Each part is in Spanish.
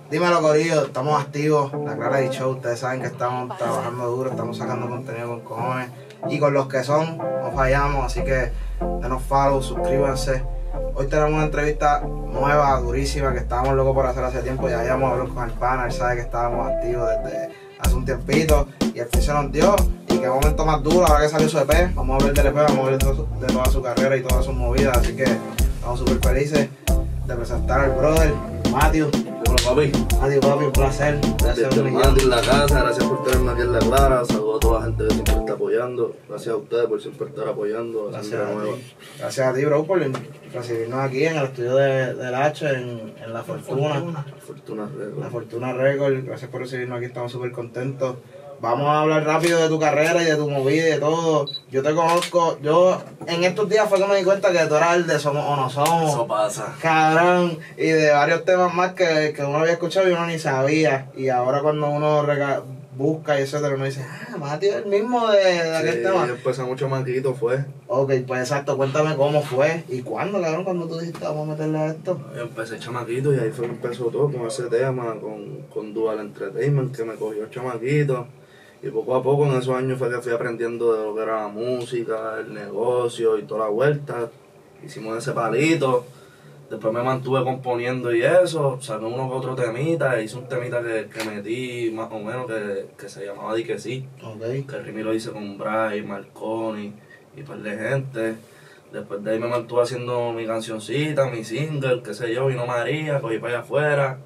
Dímelo, corillo, estamos activos, La Clara y Show, ustedes saben que estamos trabajando duro, estamos sacando contenido con cojones y con los que son, no fallamos, así que denos follow, suscríbanse. Hoy tenemos una entrevista nueva, durísima, que estábamos locos por hacer hace tiempo, ya habíamos hablado con el pana, él sabe que estábamos activos desde hace un tiempito y el fin se nos dio. Y qué momento más duro, ahora que salió su EP, vamos a hablar del EP, vamos a hablar de toda su carrera y todas sus movidas, así que estamos súper felices de presentar al brother, Matthew. Hola papi. Matthew, papi, un placer. Gracias por Matthew en la casa, gracias por tenerme aquí en La Clara, saludos a toda la gente que siempre está apoyando, gracias a ustedes por siempre estar apoyando. Gracias a ti, bro, por recibirnos aquí en el estudio del H, en La Fortuna. La Fortuna Record, gracias por recibirnos aquí, estamos súper contentos. Vamos a hablar rápido de tu carrera y de tu movida y de todo. Yo te conozco, en estos días fue que me di cuenta que tú eras el de Somos o No Somos. Eso pasa. Cabrón, y de varios temas más que uno había escuchado y uno ni sabía. Y ahora cuando uno busca y etcétera, uno dice, Mati es el mismo de aquel tema. Sí, empezamos chamaquito, fue. Ok, pues exacto, cuéntame cómo fue y cuándo, cabrón, cuando tú dijiste vamos a meterle a esto. Yo empecé chamaquito y ahí fue que empezó todo con ese tema, con Dual Entertainment, que me cogió chamaquito. Y poco a poco en esos años fue que fui aprendiendo de lo que era la música, el negocio y toda la vuelta. Hicimos ese palito. Después me mantuve componiendo y eso. Saqué uno que otro temita. Hice un temita que metí más o menos que se llamaba Di Que Sí. Okay. Que el Rimi lo hice con Bray, Marconi y un par de gente. Después de ahí me mantuve haciendo mi cancioncita, mi single, qué sé yo, vino María, cogí para allá afuera.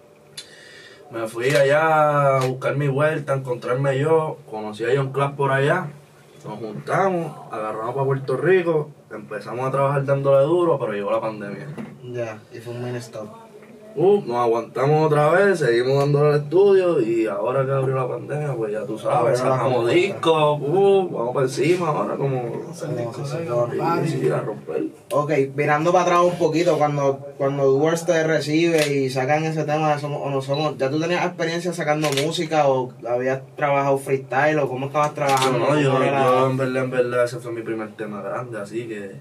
Me fui allá a buscar mi vuelta, a encontrarme yo, conocí a John Clap por allá, nos juntamos, agarramos para Puerto Rico, empezamos a trabajar dándole duro, pero llegó la pandemia. Ya, y fue un mini stop. Nos aguantamos otra vez, seguimos dándole al estudio y ahora que abrió la pandemia, pues ya tú sabes, sacamos discos, vamos por encima ahora como sí, a romper. Ok, mirando para atrás un poquito, cuando Duers te recibe y sacan ese tema de Somos o No Somos, ¿ya tú tenías experiencia sacando música o habías trabajado freestyle o cómo estabas trabajando? Yo en verdad ese fue mi primer tema grande, así que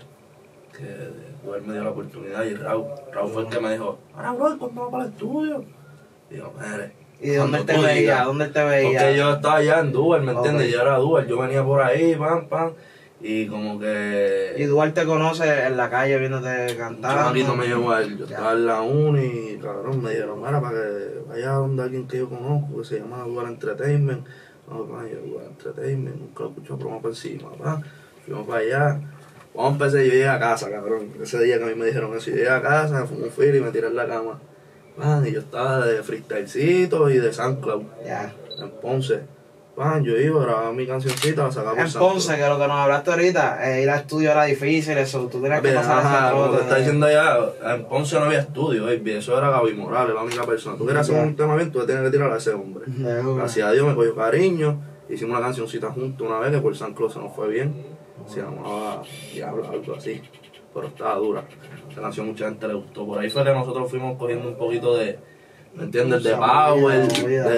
Duer me dio la oportunidad y Raúl fue el que me dijo, ahora bro, ¿cuándo vas para el estudio? Y yo, mire. ¿Y dónde él te veía? ¿Dónde él te veía? Porque yo estaba allá en Duer, ¿me entiendes? Yo era Duer, yo venía por ahí, pam, y como que... ¿Y Duer te conoce en la calle viéndote cantar? Un chamaquito me llevó a él, yo estaba en la uni y cabrón, me dijeron, mira, para que vaya donde alguien que yo conozco, que se llama Dual Entertainment. No, yo Dual Entertainment, nunca lo escuché, pero vamos por encima, fuimos para allá. Cuando empecé, yo llegué a casa, cabrón. Ese día que a mí me dijeron eso, yo llegué a casa, fui un fil y me tiré en la cama. Y yo estaba de freestylecito y de SoundCloud. Ya. En Ponce. Yo iba, grababa mi cancioncita, la sacaba por En Ponce, que lo que nos hablaste ahorita, ir al estudio era difícil, eso, tú tenías que pasar ese como te trote. está diciendo allá, en Ponce no había estudio, baby. Eso era Gaby Morales, la única persona. Tú querías hacer un tema bien, tú le tenías que tirar a ese hombre. Gracias a Dios me cogió cariño, hicimos una cancioncita juntos una vez que por SoundCloud se nos fue bien. Se llamaba Diablo, algo así, pero estaba dura. Esa canción mucha gente le gustó. Por ahí fue que nosotros fuimos cogiendo un poquito de, ¿me entiendes? De power,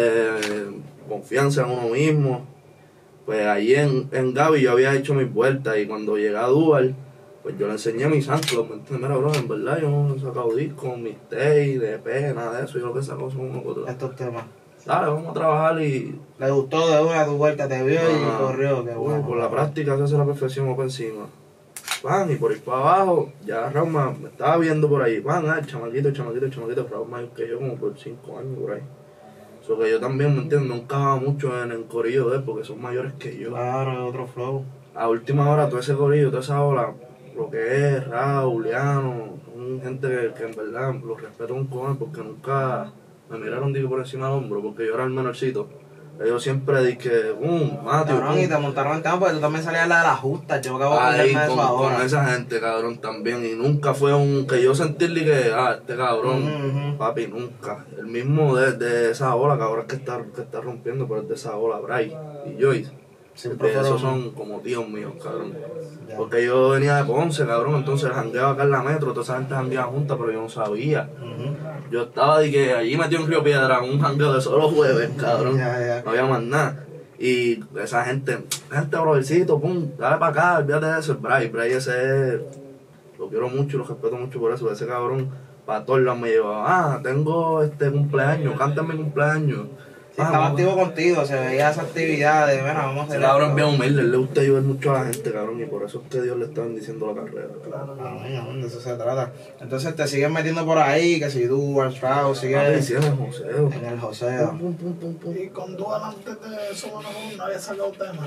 de confianza en uno mismo. Pues ahí en Gaby yo había hecho mis vueltas y cuando llegué a Dual, pues yo le enseñé mis SoundCloud, ¿me entiendes? Mira, bro, en verdad yo no he sacado discos, mixtape, de EP, nada de eso. Yo lo que saco son unos otros. Estos temas. Dale, vamos a trabajar y... Le gustó de una tu vuelta, te vio y corrió, qué bueno. Por la práctica se hace la perfección, vamos por encima. Y por ir para abajo, ya Raúl me estaba viendo por ahí. El chamaquito, Raúl mayor que yo como por 5 años por ahí. Eso que yo también, ¿me entiendes? Nunca va mucho en el corillo de él porque son mayores que yo. Claro, es otro flow. A última hora, todo ese corillo, toda esa ola, lo que es Raúl, Liano, son gente que en verdad los respeto un cojones porque nunca me miraron por encima del hombro porque yo era el menorcito. Ellos siempre dije, Matthew. Cabrón, y te montaron en campo porque tú también salías la de las justas. Yo acabo de ponerme eso ahora. Con esa gente, cabrón, también. Y nunca fue que yo sentirle que, este cabrón, papi, nunca. El mismo de esa ola, cabrón, que está rompiendo, pero es de esa ola, Bray y Joyce. Siempre esos son como tíos míos, cabrón. Ya. Porque yo venía de Ponce, cabrón, entonces jangueaba acá en la metro, toda esa gente jangueaba juntas, pero yo no sabía. Yo estaba de que allí metió en Río Piedra un jangueo de solo jueves, cabrón. No había más nada. Y esa gente, brothercito, dale para acá, olvídate de eso, el Bray ese es, lo quiero mucho, lo respeto mucho por eso, ese cabrón, para todos lados me llevaba, tengo cumpleaños, cántame mi cumpleaños. Sí, estaba activo contigo, se veía esa actividad de, bueno, vamos a hacer cabrón, bien humilde, le gusta ayudar mucho a la gente, cabrón, y por eso es que Dios le está bendiciendo la carrera. Claro, amén, de eso se trata. Entonces te siguen metiendo por ahí, que si Dual, Strauss, sigue sí, en el joseo. En el joseo. Y con Dual antes de eso, no había sacado tema.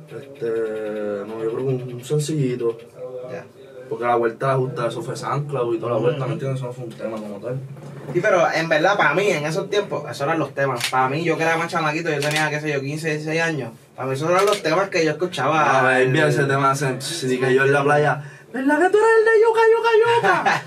No, yo creo que un sencillito. Ya. Porque la vuelta la justa, eso fue SoundCloud y toda la vuelta, ¿me entiendes? Eso no fue un tema como tal. Sí, pero en verdad, para mí, en esos tiempos, esos eran los temas. Para mí, yo que era más chamaquito, yo tenía, qué sé yo, 15, 16 años. Para mí, esos eran los temas que yo escuchaba. A ver, bien ese tema, sí, que yo en la playa, ¿verdad que tú eres el de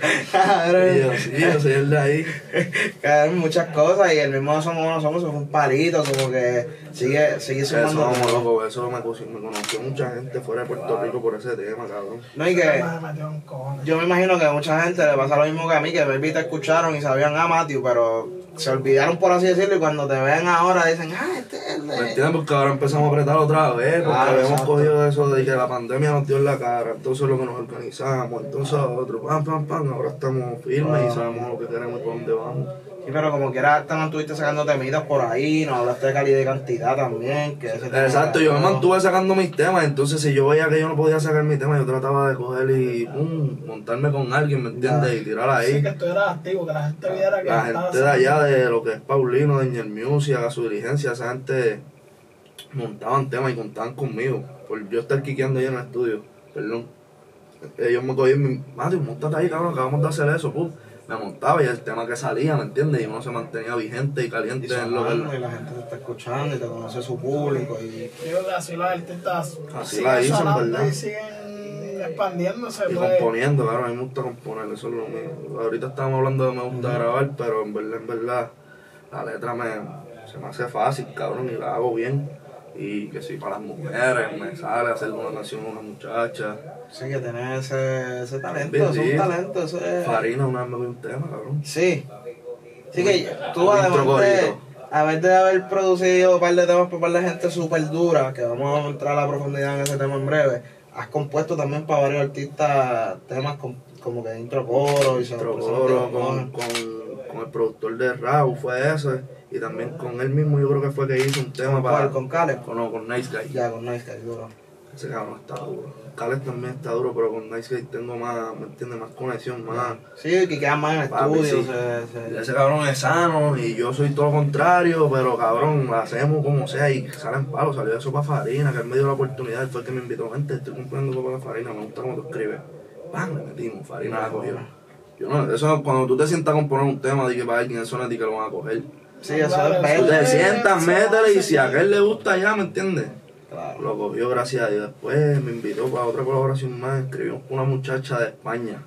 Yuca? Sí, yo soy el de ahí. Caen muchas cosas y el mismo Somos Somos fue un palito, como que sigue sumando. Eso, loco, eso me conoció mucha gente fuera de Puerto Rico por ese tema, cabrón. No, y que yo me imagino que a mucha gente le pasa lo mismo que a mí, que maybe te escucharon y sabían Matthew, pero se olvidaron, por así decirlo, y cuando te ven ahora dicen, este es el de... ¿Me entiendes? Porque ahora empezamos a apretar otra vez, porque habíamos cogido eso de que la pandemia nos dio en la cara, entonces lo que nos organizamos, entonces otro, pam, ahora estamos firmes y sabemos lo que queremos y por dónde vamos. Sí, pero como quiera te mantuviste sacando temitas por ahí, nos hablaste de calidad y cantidad también. Que ese exacto, yo me mantuve sacando mis temas, entonces si yo veía que yo no podía sacar mi tema, yo trataba de coger y montarme con alguien, ¿me entiendes? Y tirar ahí. Sí, que tú eras activo, que la gente viera que la gente de allá, de lo que es Paulino, de Ñel Music, a su diligencia, esa gente montaban temas y contaban conmigo, por yo estar quiqueando ahí en el estudio, perdón. Ellos me cogían, Matthew, montate ahí, cabrón, acabamos de hacer eso, pum. Me montaba y el tema que salía, ¿me entiendes? Y uno se mantenía vigente y caliente en lo que... Y la gente te está escuchando y te conoce su público. Y yo creo que así los artistas así la dicen, ¿verdad? Y siguen expandiéndose. Y componiendo, claro, a mí me gusta componer, eso es lo mío. Ahorita estábamos hablando de me gusta grabar, pero en verdad, la letra se me hace fácil, cabrón, y la hago bien. Y que si para las mujeres me sale hacer una canción a una muchacha. Sí, que tener ese talento, es un talento. Ese... Farina una vez me dio un tema, cabrón. Sí. Sí que tú además de haber producido un par de temas para un par de gente súper dura, que vamos a entrar a la profundidad en ese tema en breve, has compuesto también para varios artistas temas como que intro coro y intro coro con el productor de Raúl fue ese. Y también con él mismo yo creo que fue que hizo un tema para... ¿Con Caleb? Con Nice Guy. Ya, con Nice Guy, duro. Ese cabrón está duro. Caleb también está duro, pero con Nice Guy tengo más, ¿me entiendes? Más conexión, más... Sí, que queda más en el estudio. Sí. Ese cabrón es sano y yo soy todo lo contrario, pero cabrón, lo hacemos como sea y salen palos. Salió eso para Farina, que él me dio la oportunidad, él fue el que me invitó. Gente, estoy cumpliendo para Farina, me gusta cómo tú escribes. ¡Pam! Le metimos, Farina la cogió. Yo no, eso cuando tú te sientas a componer un tema, di que para alguien eso no es di que lo van a coger. Sí, eso es bello. Tú te sientas, métele y si a aquel le gusta ya, ¿me entiendes? Claro. Lo cogió, gracias a Dios. Después me invitó para otra colaboración más. Escribió con una muchacha de España.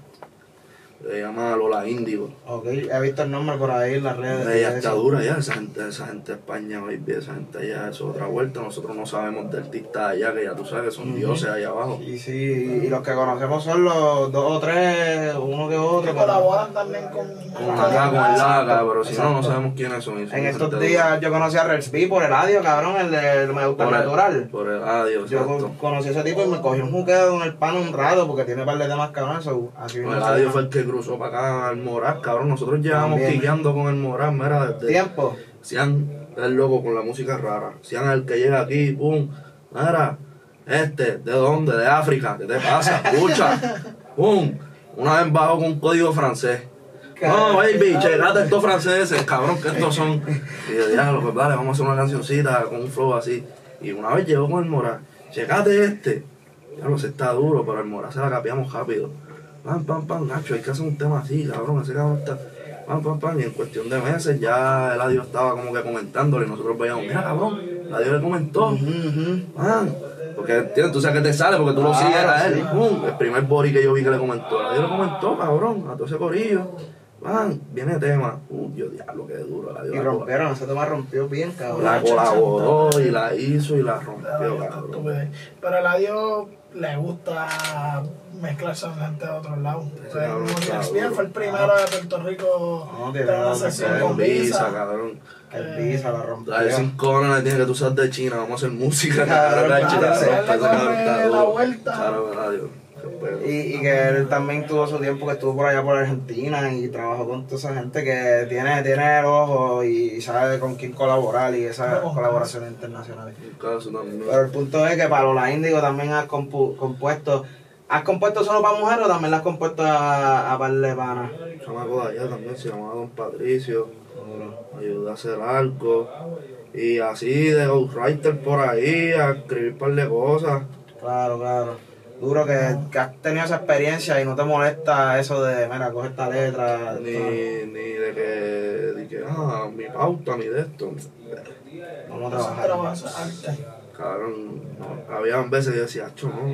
Se llama Lola Índigo. Ok, he visto el nombre por ahí en las redes. Ella está dura ya, esa gente de España, baby, esa gente allá, eso es otra vuelta. Nosotros no sabemos de artistas allá, que ya tú sabes que son dioses allá abajo. Sí, y los que conocemos son los 2 o 3, uno que otro. Que colaboran también con acá, con el Laga, pero si no sabemos quiénes son. En estos días yo conocí a Rex B por Eladio, cabrón, el de Me Gusta Natural. Por Eladio, yo conocí a ese tipo y me cogí un juqueo con el pan un rato porque tiene un par de temas cabrones. Eladio fue el que cruzó para acá al Moraz, cabrón. Nosotros llevamos quillando con el Moraz, mira, desde tiempo. Sean el loco con la música rara. Sean el que llega aquí, pum, mira, ¿de dónde? De África, ¿qué te pasa? Escucha, pum, una vez bajo con un código francés. No, baby, checate estos franceses, cabrón, que estos son. Y yo, diablo, pues dale, vamos a hacer una cancioncita con un flow así. Y una vez llegó con el Moraz, checate ya se está duro, pero el Moraz se la capeamos rápido. Pam, Nacho, hay que hacer un tema así, cabrón, ese cabrón está... Pam, y en cuestión de meses ya Eladio estaba como que comentándole y nosotros veíamos, mira, cabrón, Eladio le comentó, porque, ¿entiendes? Tú sabes que te sale porque tú lo sigues a él, el primer body que yo vi que le comentó, Eladio le comentó, cabrón, a todo ese corillo, viene el tema, Dios, diablo, qué duro, Eladio. Y rompieron, ese tema rompió bien, cabrón. La colaboró y la hizo y la rompió, cabrón. Pero Eladio le gusta mezclarse con gente de otros lados. Fue el primero de Puerto Rico de una sesión con Visa, cabrón. El Visa la rompió. A ver, 5 horas le tiene que tú sabes de China, vamos a hacer música, cabrón. La vuelta. Claro, Eladio. pero... Y que él también tuvo su tiempo que estuvo por allá por Argentina y trabajó con toda esa gente que tiene el ojo y sabe con quién colaborar y esas colaboraciones internacionales. Pero el punto es que para Lola Índigo también has compuesto. ¿Has compuesto solo para mujeres o también las has compuesto a par de panas? Un chamaco de allá también se llamaba Don Patricio. Me ayudó a hacer algo. Y así de ghostwriter por ahí, a escribir un par de cosas. Claro. Duro que has tenido esa experiencia y no te molesta eso de, mira, coge esta letra. Ni de que, mi pauta, ni de esto. Vamos a trabajar. Cabrón, había veces que yo decía,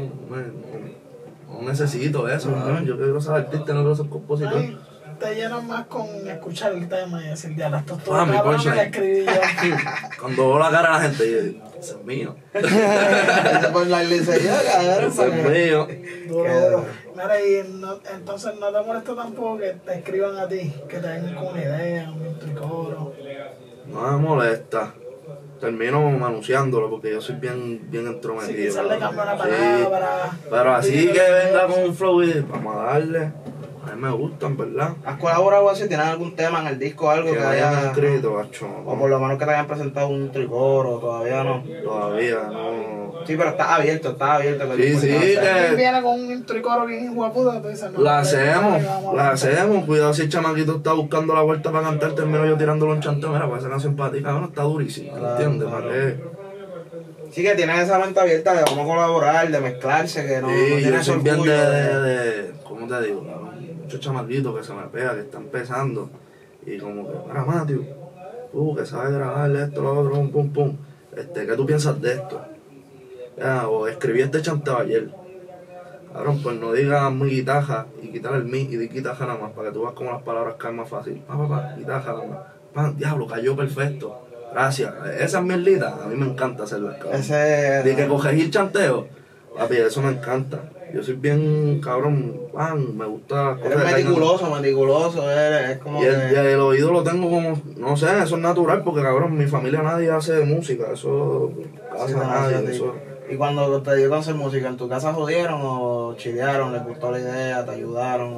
no necesito eso, yo quiero ser artista, no quiero ser compositor. Ay, te llenan más con escuchar el tema y decir, ya, esto es todo mi cabrón, punchline. me la escribí yo. Cuando veo la cara a la gente, yo digo, ese es mío. Ese por la licencia, cabrón. Ese es mío. Duro. Mira, y entonces no te molesta tampoco que te escriban a ti, que te den con una idea, un tricoro. No me molesta. Termino anunciándolo porque yo soy bien entrometido. Sí, quizás le cambio una palabra. Pero así que venga con un flow y vamos a darle. A mí me gustan, ¿verdad? ¿Has colaborado así? ¿Tienes algún tema en el disco o algo que hayan haya escrito, gacho? O por lo menos que te hayan presentado un tricoro, todavía no. Todavía no. Sí, pero está abierto. Sí, Si viene con un tricoro bien hijo de puta, tú dices, no. La hacemos. Cuidado si el chamaquito está buscando la vuelta para cantar, termino yo tirándole un chanteo. Mira, pues esa canción para ti, cabrón, está durísima, ¿entiendes? Claro. ¿Para qué? Sí que tienes esa mente abierta de cómo colaborar, de mezclarse, que no, Sí, no yo tienes soy bien orgullo de ¿cómo te digo? Muchos chamaquitos que se me pegan, que están empezando. Y como que, mira, Matthew, que sabes grabarle esto, lo otro, pum. ¿Qué tú piensas de esto? Ya, o escribí este chanteo ayer. Cabrón, pues no digas mi guitarra y quitar el mi y di guitarra nada más, para que tú veas cómo las palabras caen más fácil. Guitarra nada más. Pan, diablo, cayó perfecto. Gracias. Esa es mi mierdita, a mí me encanta hacerlas, cabrón. De que coges el chanteo, papi, eso me encanta. Yo soy bien, cabrón, me gusta... Eres meticuloso, es como y el oído lo tengo como, no sé, eso es natural, porque cabrón, mi familia nadie hace música, eso hace nadie, eso... ¿Y cuando te dio a hacer música, en tu casa jodieron o chilearon, les gustó la idea, te ayudaron?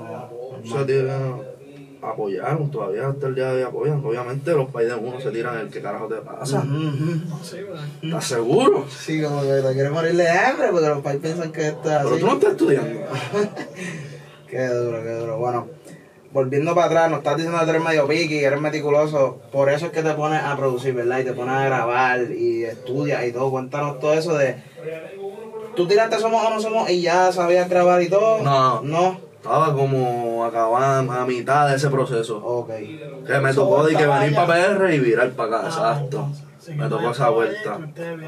Apoyaron, todavía hasta el día de hoy apoyan. Obviamente los países de uno se tiran el que carajo te pasa. ¿Estás seguro? Sí, como que te quieres morir de hambre porque los países piensan que esto es así. Pero tú no estás estudiando. Qué duro. Bueno, volviendo para atrás, nos estás diciendo que eres medio piqui, eres meticuloso. Por eso es que te pones a producir, ¿verdad? Y te pones a grabar y estudias y todo. Cuéntanos todo eso de... ¿Tú tiraste Somos o No Somos y ya sabías grabar y todo? No. Estaba como acabando a mitad de ese proceso. Ok. Que me tocó de que venir para PR y virar para acá, exacto. Me tocó esa vuelta.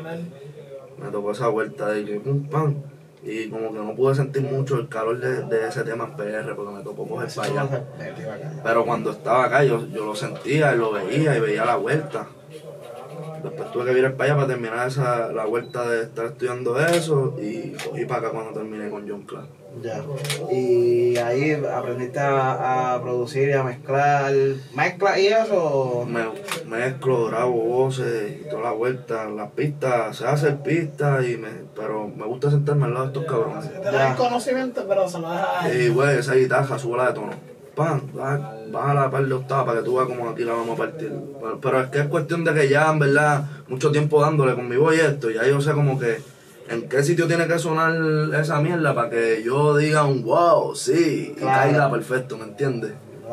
Me tocó esa vuelta de que pum, pam. Y como que no pude sentir mucho el calor de ese tema en PR porque me tocó coger para allá. Pero cuando estaba acá yo lo sentía y lo veía y veía la vuelta. Después tuve que virar para allá para terminar la vuelta de estar estudiando eso y cogí para acá cuando terminé con John Clark. Ya. Y ahí aprendiste a producir y a mezclar. ¿Mezclas y eso? Mezclo, grabo voces y toda la vuelta. Las pistas, se hacen pistas, pero me gusta sentarme al lado de estos cabrones. Te da el conocimiento, pero se lo dejas ahí. Y güey, esa guitarra, súbela de tono. Pam, bájala a par de octavas para que tú veas como aquí la vamos a partir. Pero es que es cuestión de que ya, en verdad, mucho tiempo dándole con mi voz y esto, ya yo sé como que en qué sitio tiene que sonar esa mierda para que yo diga un wow, sí, y caiga perfecto, ¿me entiendes?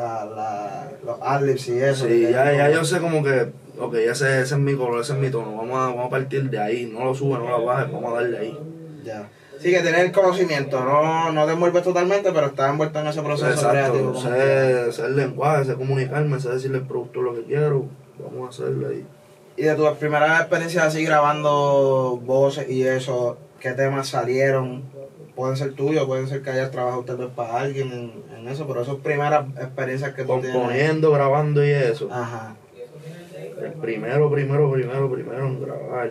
Los adlibs y eso. Sí, ya yo sé como que, ok, ese es mi color, ese es mi tono, vamos a partir de ahí, no lo sube, no lo baje, vamos a darle ahí. Ya. Sí, que tienes el conocimiento, no te envuelves totalmente, pero estás envuelto en ese proceso creativo. Sé el lenguaje, sé comunicarme, sé decirle al productor lo que quiero, vamos a hacerlo ahí. Y de tus primeras experiencias así grabando voces y eso, ¿qué temas salieron? Pueden ser tuyos, pueden ser que hayas trabajado tal vez para alguien en eso, pero esas primeras experiencias que tú tienes. Componiendo, grabando y eso. Ajá. El primero en grabar.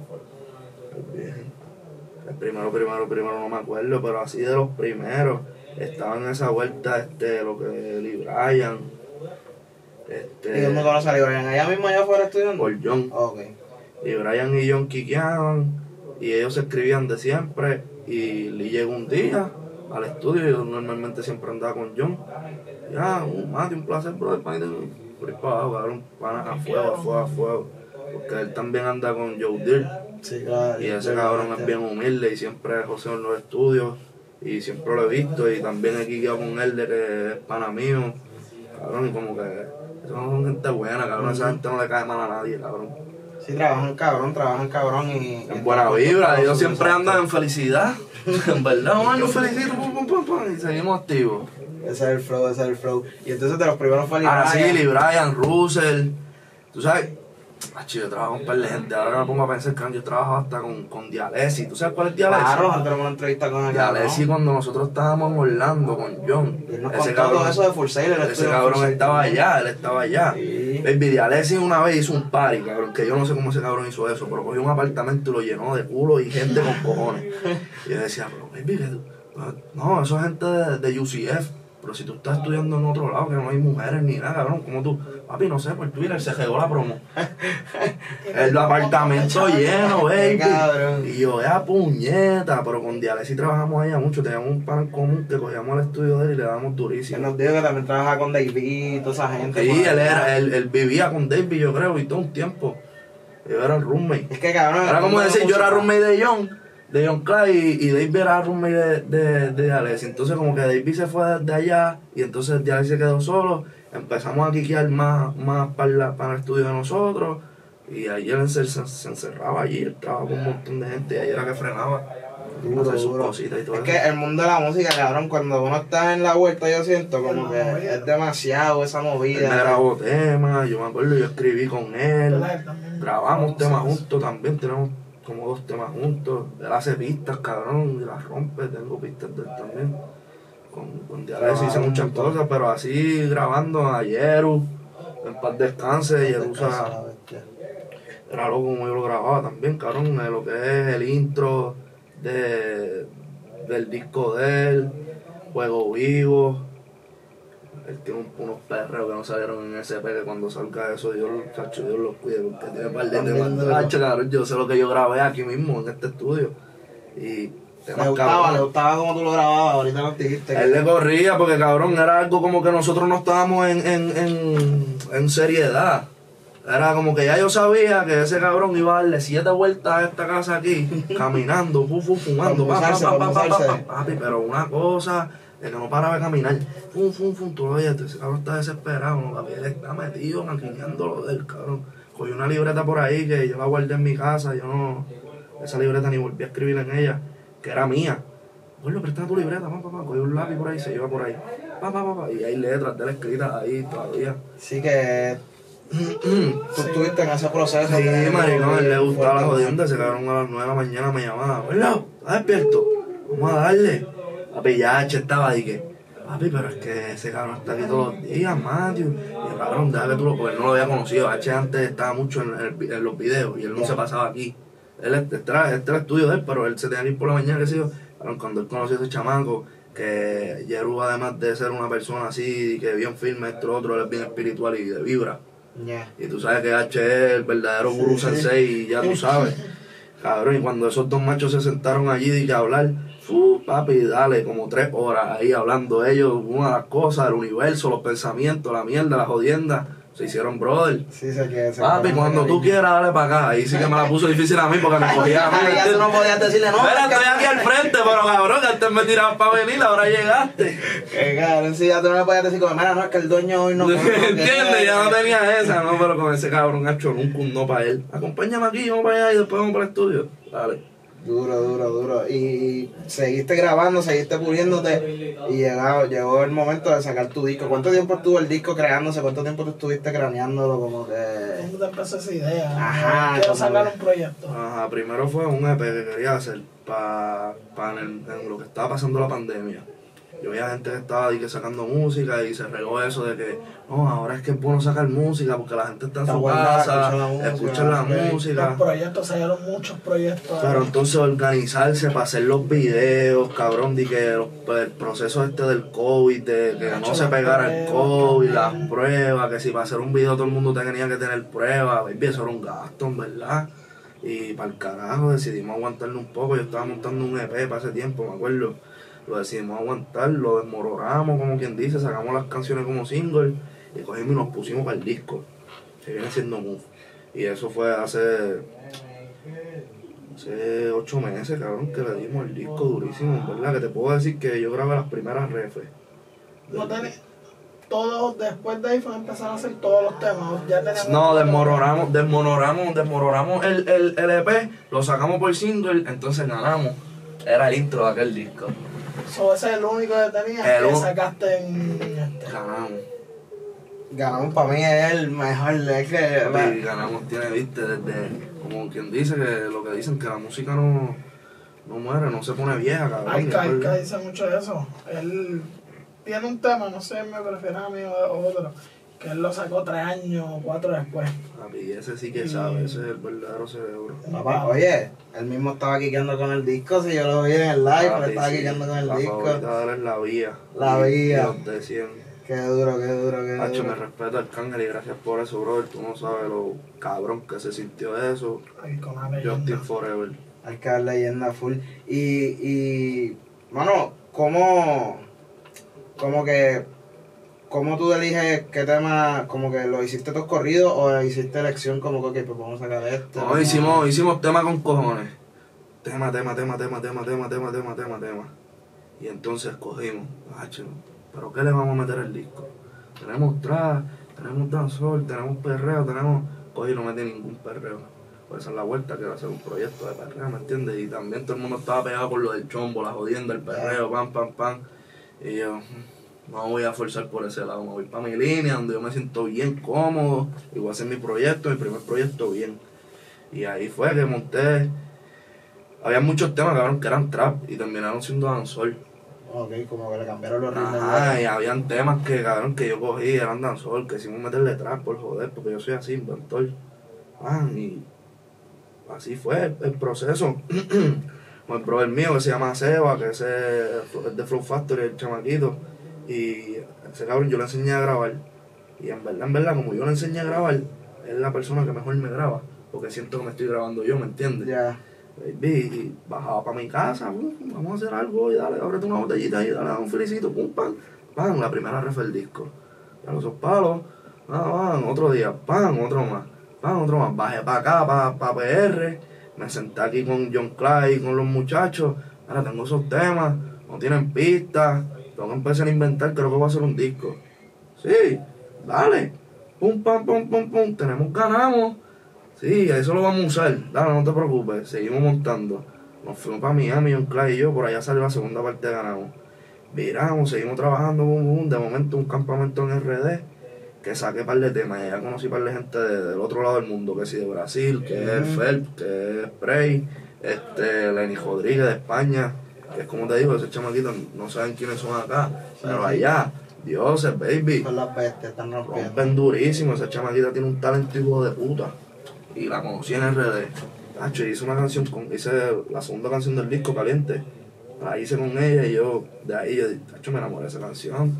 El primero no me acuerdo, pero así de los primeros. Estaba en esa vuelta lo que Lee Bryan. ¿Y dónde conoces a Lee Bryan? ¿Allá mismo allá afuera estudiando? Por John. Okay. Lee Bryan y John quiqueaban y ellos se escribían de siempre. Y Lee llegó un día al estudio. Yo normalmente siempre andaba con John. Ya, Mati, un placer, brother, por ahí para abajo, cabrón, a fuego. Porque él también anda con Joe Dirt. Sí, claro. Y ese cabrón es bien humilde y siempre José en los estudios. Y siempre lo he visto y también he quiqueado con él de que es pana mío. Cabrón, y como que eso no son gente buena, cabrón. Esa gente no le cae mal a nadie, cabrón. Sí, trabajan cabrón y... En buena vibra, ellos siempre andan en felicidad. En verdad, yo felicito, y seguimos activos. Ese es el flow. Y entonces de los primeros fue Lee Brian. Ah, sí, Lee Brian, Russell. Tú sabes, yo trabajo con un par de gente. Ahora me pongo a pensar que yo trabajo hasta con Dialesi. ¿Tú sabes cuál es Dialesi? Claro, nosotros tenemos una entrevista con él. Dialesi, cuando nosotros estábamos en Orlando con John. Y él nos contó todo eso de Full Sail. Ese cabrón estaba allá. Sí. Baby Dialesi una vez hizo un party, cabrón, que yo no sé cómo ese cabrón hizo eso, pero cogió un apartamento y lo llenó de culo y gente con cojones. Y yo decía, pero baby, no, eso es gente de UCF. Pero si tú estás estudiando en otro lado, que no hay mujeres ni nada, cabrón, como tú, papi, no sé, por Twitter se regó la promo. El apartamento lleno, baby. Y yo, puñeta, pero con Dialesi trabajamos allá mucho, teníamos un pan común que cogíamos al estudio de él y le dábamos durísimo. Él nos dijo que también trabajaba con David y toda esa gente. Sí, él vivía con David, yo creo, y todo un tiempo. Yo era el roommate. Es que cabrón. Era como decir, yo era roommate de John Clay y David era roommate de Alessi. Entonces como que David se fue de allá y entonces Alessi se quedó solo. Empezamos a quiquear más para el estudio de nosotros. Y ahí él se encerraba allí, él trabajaba con un montón de gente y ahí era que frenaba. Hacer sus cositas y todo es eso. Que el mundo de la música, cabrón, cuando uno está en la vuelta, yo siento como que es demasiado esa movida. Él me grabó temas, yo me acuerdo, yo escribí con él. Grabamos temas juntos también, tenemos como 2 temas juntos. Él hace pistas, cabrón, y las rompe. Tengo pistas de él también. Con Dialesi hice muchas cosas, pero así grabando a Yeru, en paz descanse, Yeru era loco como yo lo grababa también, cabrón, de lo que es el intro del disco de él, Juego Vivo. Él tiene unos perreos que no salieron en ese que cuando salga eso, Dios los cuide, porque tiene un par de temas. Cabrón, yo sé lo que yo grabé aquí mismo, en este estudio. Y le gustaba como tú lo grababas, ahorita nos dijiste. Él le corría porque, cabrón, era algo como que nosotros no estábamos en seriedad. Era como que ya yo sabía que ese cabrón iba a darle 7 vueltas a esta casa aquí, caminando, fumando, papi, pero una cosa de que no paraba de caminar, tú lo veías, ese cabrón está desesperado, ¿no? Papi, él está metido maquinando lo del cabrón. Cogí una libreta por ahí que yo la guardé en mi casa, esa libreta ni volví a escribir en ella, que era mía. Bueno, presta tu libreta, cogí un lápiz por ahí, se iba por ahí, y hay letras de él escritas ahí todavía. Sí que tú estuviste en ese proceso. Sí, maricón, a él le gustaba la jodienda, ese cabrón a las 9 de la mañana me llamaba, bueno, ¿estás despierto? Vamos a darle. Papi, ya estaba ahí que, papi, pero es que ese cabrón está aquí todos los días, Matthew. Y el cabrón, deja que tú porque él no lo había conocido. H antes estaba mucho en los videos y él no se pasaba aquí. Este era el estudio de él, pero él se tenía que ir por la mañana, qué sé yo. Cuando él conoció a ese chamaco, que Yeru, además de ser una persona así, que bien firme, esto, otro, él es bien espiritual y de vibra. Y tú sabes que H es el verdadero gurú sensei y ya tú sabes. Cabrón, y cuando esos 2 machos se sentaron allí y que hablar, papi, dale, como 3 horas ahí hablando ellos, una de las cosas, el universo, los pensamientos, la mierda, la jodienda, se hicieron brother. Sí, papi, cuando tú quieras, dale para acá. Ahí sí que me la puso difícil a mí porque me cogía a mí. Ya tú no podías decirle, no. Mira, estoy aquí al frente, pero cabrón, antes me tirabas para venir, ahora llegaste. Que cabrón, sí, ya tú no le podías decir, como, mira, no, es que el dueño hoy no. ¿Entiendes? Ya no tenía esa, no, pero con ese cabrón hecho nunca un no para él. Acompáñame aquí, vamos para allá y después vamos para el estudio. Dale. Duro. Y seguiste grabando, seguiste puliéndote y llegó el momento de sacar tu disco. ¿Cuánto tiempo estuvo el disco creándose? ¿Cuánto tiempo tú estuviste craneándolo? Como que... ¿Cómo te empezó esa idea? Ajá. Quiero sacar un proyecto. Ajá, primero fue un EP que quería hacer para en lo que estaba pasando la pandemia. Yo veía gente que estaba ahí sacando música y se regó eso de que no, ahora es que es bueno sacar música porque la gente está en su casa, escuchan la música. Los proyectos, salieron muchos proyectos. Pero entonces organizarse para hacer los videos, cabrón, de que el proceso del COVID, de que no se pegara el COVID, las pruebas, que si para hacer un video todo el mundo tenía que tener pruebas, baby, eso era un gasto, en verdad. Y para el carajo decidimos aguantarle un poco, yo estaba montando un EP para ese tiempo, me acuerdo. lo decidimos aguantar, lo desmoronamos, como quien dice, sacamos las canciones como single y cogimos y nos pusimos para el disco, que viene siendo Move. Y eso fue hace 8 meses, cabrón, que le dimos el disco durísimo, ¿verdad? Que te puedo decir que yo grabé las primeras refes. Todos después de ahí fue empezar a hacer todos los temas. Ya no, desmoronamos el EP, lo sacamos por single, entonces ganamos. Era el intro de aquel disco. Ese es el único que tenías que sacaste en Ganamos para mí es el mejor. Sí, ganamos, tiene, viste, desde, como quien dice que lo que dicen que la música no muere, no se pone vieja, cabrón. Arca dice mucho de eso. Él tiene un tema, no sé, me prefiere a mí o otro, que él lo sacó 3 años o 4 después. Papi, ese sí que sabe, ese es el verdadero cerebro. Papá, oye, él mismo estaba quiqueando con el disco, si yo lo vi en el live, él estaba quiqueando con el disco. La favorita de él es La Vía. La Vía. Los de 100. Qué duro, qué duro, qué duro. Hacho, me respeto al Arcángel y gracias por eso, brother. Tú no sabes lo cabrón que se sintió eso. Justin Forever. Arcángel leyenda full. Y mano, ¿cómo tú eliges qué tema, como que lo hiciste todos corridos o hiciste elección como que pues vamos a sacar esto? No, hicimos tema con cojones. Tema. Y entonces cogimos, hacho, ¿pero qué le vamos a meter al disco? Tenemos trap, tenemos dancehall, tenemos perreo, Cogí y no metí ningún perreo. Pues esa es la vuelta, quiero hacer un proyecto de perreo, ¿me entiendes? Y también todo el mundo estaba pegado con lo del chombo, la jodienda, el perreo, pam. Y yo, no voy a forzar por ese lado, me voy para mi línea, donde yo me siento bien cómodo, y voy a hacer mi primer proyecto bien. Y ahí fue que monté. Había muchos temas, cabrón, que eran trap y terminaron siendo dancehall. Ok, como que le cambiaron los ritmos. Ajá, y habían temas que, cabrón, que yo cogí, eran dancehall, que hicimos meterle trap por joder, porque yo soy así, inventor. Y así fue el proceso. Con el brother mío que se llama Seba, que es de Flow Factory, el chamaquito. Y ese cabrón yo le enseñé a grabar. Y en verdad, como yo le enseñé a grabar, es la persona que mejor me graba. Porque siento que me estoy grabando yo, ¿me entiendes? Ya. Y bajaba para mi casa, vamos a hacer algo, y dale, ábrete una botellita y dale un felicito, pum, pam, la primera ref del disco. Ya los palos, otro día, otro más, bajé para acá, para PR, me senté aquí con John Clay, con los muchachos, ahora tengo esos temas, no tienen pistas, tengo que empezar a inventar, creo que voy a hacer un disco. Sí, dale, pum, ganamos. Sí, eso lo vamos a usar, dale, no te preocupes, seguimos montando. Nos fuimos para Miami, John Clay y yo, por allá salió la segunda parte de Ganamos. Viramos, seguimos trabajando, de momento un campamento en RD, que saqué par de temas, y ya conocí par de gente del otro lado del mundo, que sí, de Brasil, que es Felp, que es Spray, Lenny Rodríguez de España, que es como te digo, ese chamaquito, no saben quiénes son acá, pero allá, dioses, baby. Son las bestias, están rompiendo. Rompen durísimo, esa chamaquita tiene un talento hijo de puta. Y la conocí en RD. Tacho, hice una canción, hice la segunda canción del disco, Caliente. La hice con ella y de ahí tacho, me enamoré de esa canción.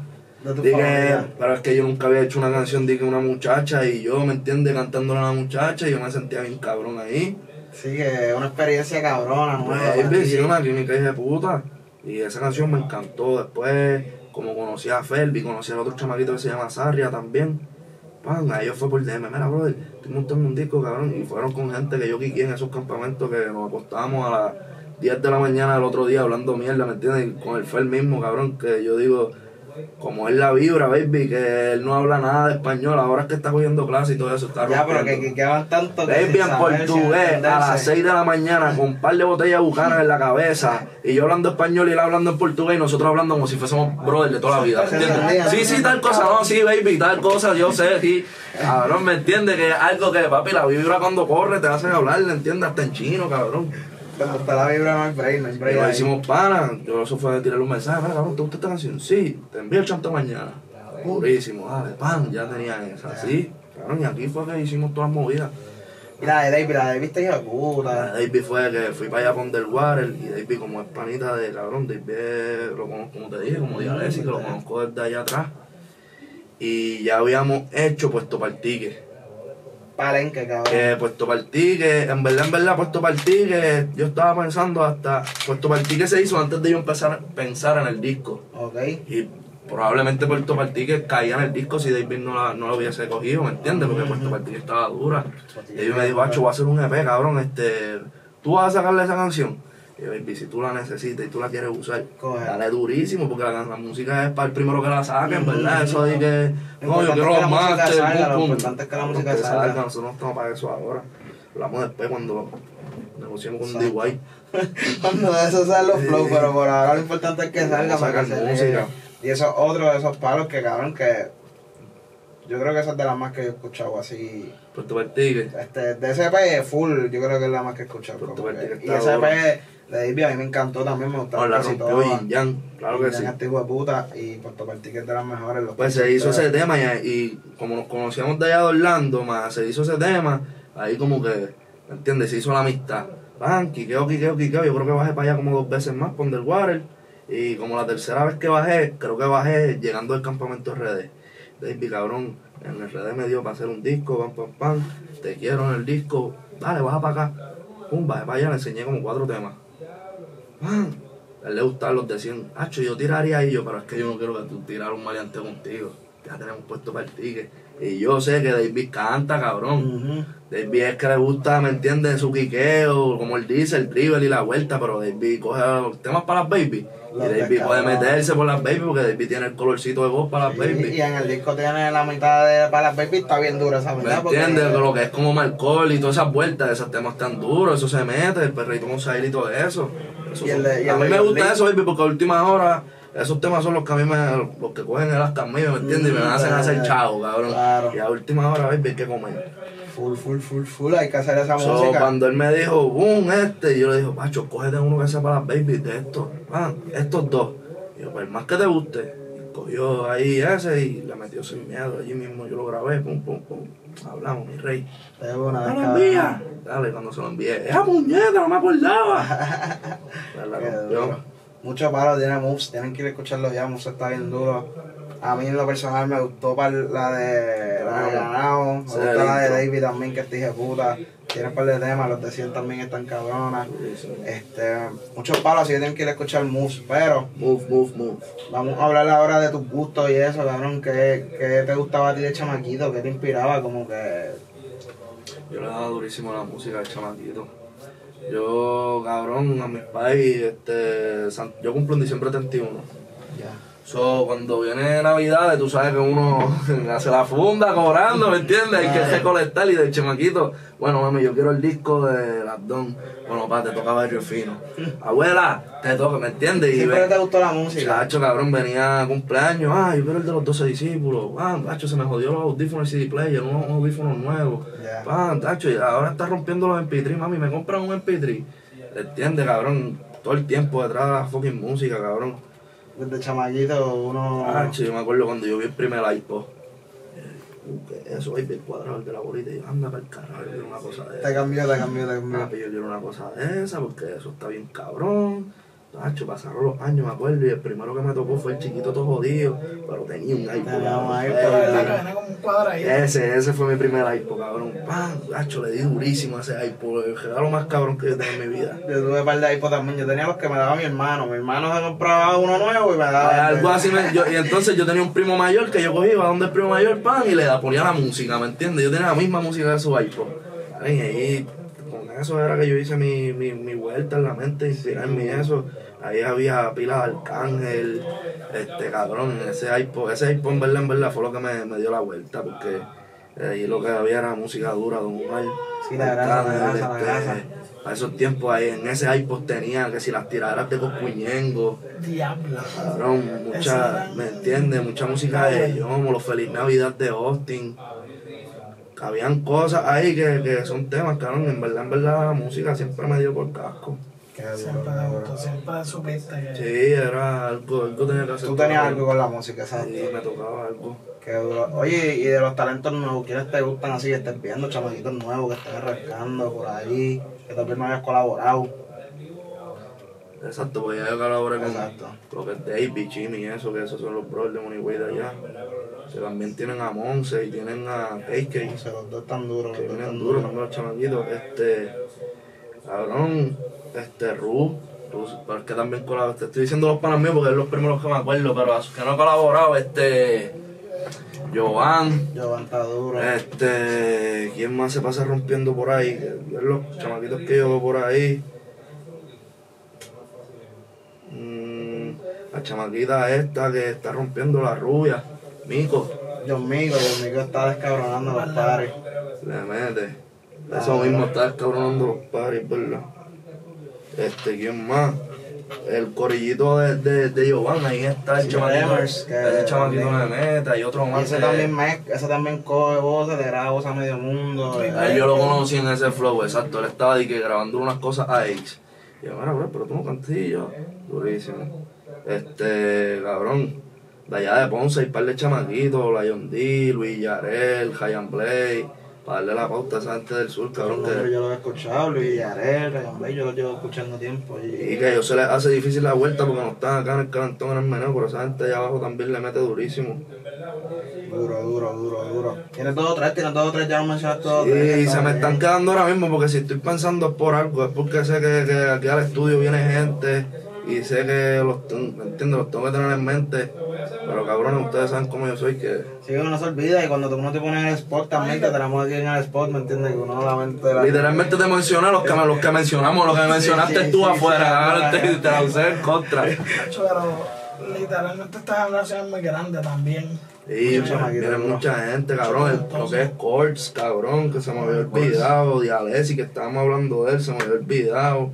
Pero es que yo nunca había hecho una canción de una muchacha y yo, ¿me entiendes? Cantándole a la muchacha y yo me sentía bien cabrón ahí. Sí, que es una experiencia cabrona, ¿no? Sí, una química hija de puta. Y esa canción me encantó. Después, como conocí a Felby, conocí al otro chamaquito que se llama Sarria también. A ellos fue por DM, mira, brother, estoy montando un disco, cabrón. Y fueron con gente que yo quiqué en esos campamentos que nos acostábamos a las 10 de la mañana del otro día hablando mierda, ¿me entiendes? Y con el Fel mismo, cabrón, que yo digo, como él la vibra, baby, que él no habla nada de español, ahora es que está cogiendo clase y todo eso, está rompiendo. Ya, pero que quedan tanto que baby en portugués a las 6 de la mañana con un par de botellas bucanas en la cabeza y yo hablando español y él hablando en portugués y nosotros hablando como si fuésemos brothers de toda la vida, ¿me entiendes? Sí, tal cosa, no, sí, baby, tal cosa, yo sé, sí. Cabrón, ¿me entiendes? Que es algo que, papi, la vibra cuando corre te hace hablar, ¿me entiendes? Hasta en chino, cabrón. Cuando está la vibra no hay break. Lo hicimos pana, yo eso fue de tirarle un mensaje, mira, cabrón, ¿te gusta esta canción? Sí, te envío el chanto mañana. Purísimo, dale, pan, ya tenía esa, sí. Cabrón, y aquí fue que hicimos todas las movidas. Y la de David, viste hija de puta. La de David fue que fui para allá con Underwater y David como es panita de cabrón, David lo conozco como te dije, como Dialesi, que lo conozco desde allá atrás. Y ya habíamos hecho puesto para el ticket. palenque, cabrón. Que Puesto Partique, en verdad, Puesto Partique, yo estaba pensando hasta, Puesto Partique se hizo antes de yo empezar a pensar en el disco. Ok. Y probablemente Puerto Partique caía en el disco si David no lo hubiese cogido, ¿me entiendes? Porque Puerto Partique estaba dura. Y David me dijo, Acho, voy a hacer un EP, cabrón, tú vas a sacarle esa canción. Y yo, baby, si tú la necesitas y tú la quieres usar, dale durísimo, porque la música es para el primero que la saquen, ¿verdad? Eso de que, no, yo quiero los masters, lo importante es que la música salga. Nosotros no estamos para eso ahora. Hablamos después cuando negociamos con D.Y. Cuando eso sale los flow, pero por ahora lo importante es que salga para que se música. Y eso es otro de esos palos que, cabrón, que yo creo que esa es de las más que yo he escuchado así. Puerto Partique. De ese EP full, yo creo que es la más que he escuchado. Y ese EP de David a mí me encantó también, me gustaba. La rompió Yin-Yang, claro que sí. Este hijo de puta, y Puerto Partique es de las mejores. Pues se hizo ese tema y como nos conocíamos de allá de Orlando, más se hizo ese tema, ahí como que, ¿me entiendes? Se hizo la amistad. Van, quiqueo, yo creo que bajé para allá como 2 veces más por Underwater. Y como la tercera vez que bajé, creo que bajé llegando al campamento RD. David, cabrón, en el RD me dio para hacer un disco, pam, te quiero en el disco, dale, baja para acá. Pum, bajé para allá, le enseñé como 4 temas. A él le gustaban los de 100. Hacho, yo tiraría ahí pero es que yo no quiero que tú tiraras un maleante contigo. Ya tenemos Puesto Partique. Y yo sé que David canta, cabrón. David es que le gusta, ¿me entiendes? Su quiqueo, como él dice, el dribble y la vuelta, pero David coge los temas para las baby. Y David puede meterse por las baby porque David tiene el colorcito de voz para las baby. Y en el disco tiene la mitad de para las baby, está bien dura esa mitad. ¿Me entiendes? Lo que es como Marcol y todas esas vueltas, esos temas tan duros, eso se mete, el perrito con Sail y todo eso. A mí me gusta eso, baby, porque a últimas horas esos temas son los que a mí los que cogen el hasta mío, ¿me entiendes? Y me hacen hacer chavo, cabrón. Claro. Y a última hora, baby, hay que comer. Full, hay que hacer esa música. Cuando él me dijo, boom, y yo le dije, Pacho, cógete uno que sea para las babies de estos, estos 2. Y yo, pues más que te guste. Y cogió ahí ese y le metió Sin Miedo, allí mismo yo lo grabé, pum. Hablamos, mi rey. ¿No lo envía? Dale, cuando se lo envié, ¡esa puñeta, no me acordaba! Muchos palos, tiene Moves, tienen que ir a escucharlo ya, Moves está bien duro. A mí en lo personal me gustó para la de Ganado, me gusta la de David también, que dije puta. Tiene un par de temas, los de 100 también están cabronas. Muchos palos, así que tienen que ir a escuchar Moves, pero Move. Vamos a hablar ahora de tus gustos y eso, cabrón. ¿Qué te gustaba a ti de chamaquito? ¿Qué te inspiraba? Como que... Yo le daba durísimo a la música de chamaquito. Yo, cabrón, a mis pais, yo cumplo en diciembre 31. Ya. Cuando viene Navidad, tú sabes que uno hace la funda cobrando, ¿me entiendes? Hay que recolectar y del chamaquito, bueno, mami, yo quiero el disco de Labdón. Bueno, pa, te toca Barrio Fino. Abuela, te toca, ¿me entiendes? Siempre te gustó la música. Chacho, cabrón, venía a cumpleaños, yo quiero el de los 12 discípulos. Chacho, se me jodió los audífonos CD Player, unos audífonos nuevos. Chacho, y ahora está rompiendo los MP3, mami, me compran un MP3. ¿Entiendes, cabrón? Todo el tiempo detrás de la fucking música, cabrón. Desde chamaquito uno... Yo me acuerdo cuando yo vi el primer iPod. Eso, el cuadrado, el de la bolita, y yo, anda para el carajo, yo quiero una cosa de esa. Te cambió. Yo quiero una cosa de esa, porque eso está bien cabrón. Nacho, pasaron los años, me acuerdo, y el primero que me tocó fue el chiquito todo jodido, pero tenía un iPod. Ese fue mi primer iPod, cabrón. Nacho, le di durísimo a ese iPod, el regalo más cabrón que yo tengo en mi vida. Yo tuve un par de iPod también, yo tenía los que me daba mi hermano se compraba uno nuevo y me daba... Algo así, y entonces yo tenía un primo mayor que yo cogía, iba donde el primo mayor, y le ponía la música, ¿me entiendes? Yo tenía la misma música de su iPod. Ahí, eso era que yo hice mi vuelta en la mente, inspirarme en eso. Ahí había pilas de Arcángel, cabrón, ese iPod en verdad fue lo que me dio la vuelta, porque ahí lo que había era música dura, Don Omar. Sí, la grasa. A esos tiempos ahí en ese iPod tenía que si las tiraderas de Coscuñengo. Diablo. Cabrón, ¿me entiendes? Mucha música de Yomo, los Feliz Navidad de Austin. Habían cosas ahí que son temas, cabrón. En verdad, la música siempre me dio por casco. Siempre supiste que... Sí, era algo tenía que hacer. Tú tenías algo con la música, ¿sabes? Sí, me tocaba algo. Qué duro. Oye, y de los talentos nuevos, ¿quiénes te gustan así que estés viendo? Chamaquitos nuevos que estén arrancando por ahí, que tal vez no hayas colaborado. Exacto, porque ya yo colaboré con lo que es David, Jimmy y eso, que esos son los bros de Money Way de allá. Que también tienen a Monse y tienen a KK. Los dos están duros. Que vienen duros también los chamaquitos. Cabrón, Ru, pero es que también colaboró. Te estoy diciendo los panas míos porque es los primeros que me acuerdo, pero a los que no he colaborado, Jovan está duro. ¿Quién más se pasa rompiendo por ahí? Ver los chamaquitos que yo veo por ahí. La chamaquita esta que está rompiendo la rubia, Mico. John Mico está descabronando los pares. Le mete. Eso mismo está descabronando los pares, ¿verdad? ¿Quién más? El corillito de Jovan, ahí está el chamaquito. Ese chamaquito le mete, y otro más. Ese también coge voces, le graba voces a medio mundo. Yo lo conocí en ese flow, exacto. Él estaba ahí que grabando unas cosas a X. Y yo, mira, bro, pero tú no cantillo. Durísimo. Cabrón, de allá de Ponce hay un par de chamaquitos, Lion D, Luis Yarel, Ryan Blake, para darle la pauta a esa gente del sur, cabrón. Yo lo he escuchado, Luis Yarel, Ryan Blake, yo lo llevo escuchando tiempo. Y que a ellos se les hace difícil la vuelta porque no están acá en el Calentón, en el Meneo, pero esa gente allá abajo también le mete durísimo. Duro. Tienes dos o tres, ya lo mencionaste todos. Sí, y se me están quedando ahora mismo porque si estoy pensando es por algo, es porque sé que aquí al estudio viene gente. Y sé que los tengo que tener en mente, pero cabrones, ustedes saben cómo yo soy, que... Sí, uno no se olvida, y cuando uno te pone en el spot también, que tenemos aquí en el spot, ¿me entiendes? Que uno la mente... Literalmente te mencioné los que mencionamos, lo que mencionaste tú afuera, te la usé en contra. Pero literalmente esta generación es muy grande también. Sí, viene mucha gente, cabrón, lo que es Courts, cabrón, que se me había olvidado, de Alessi, que estábamos hablando de él, se me había olvidado,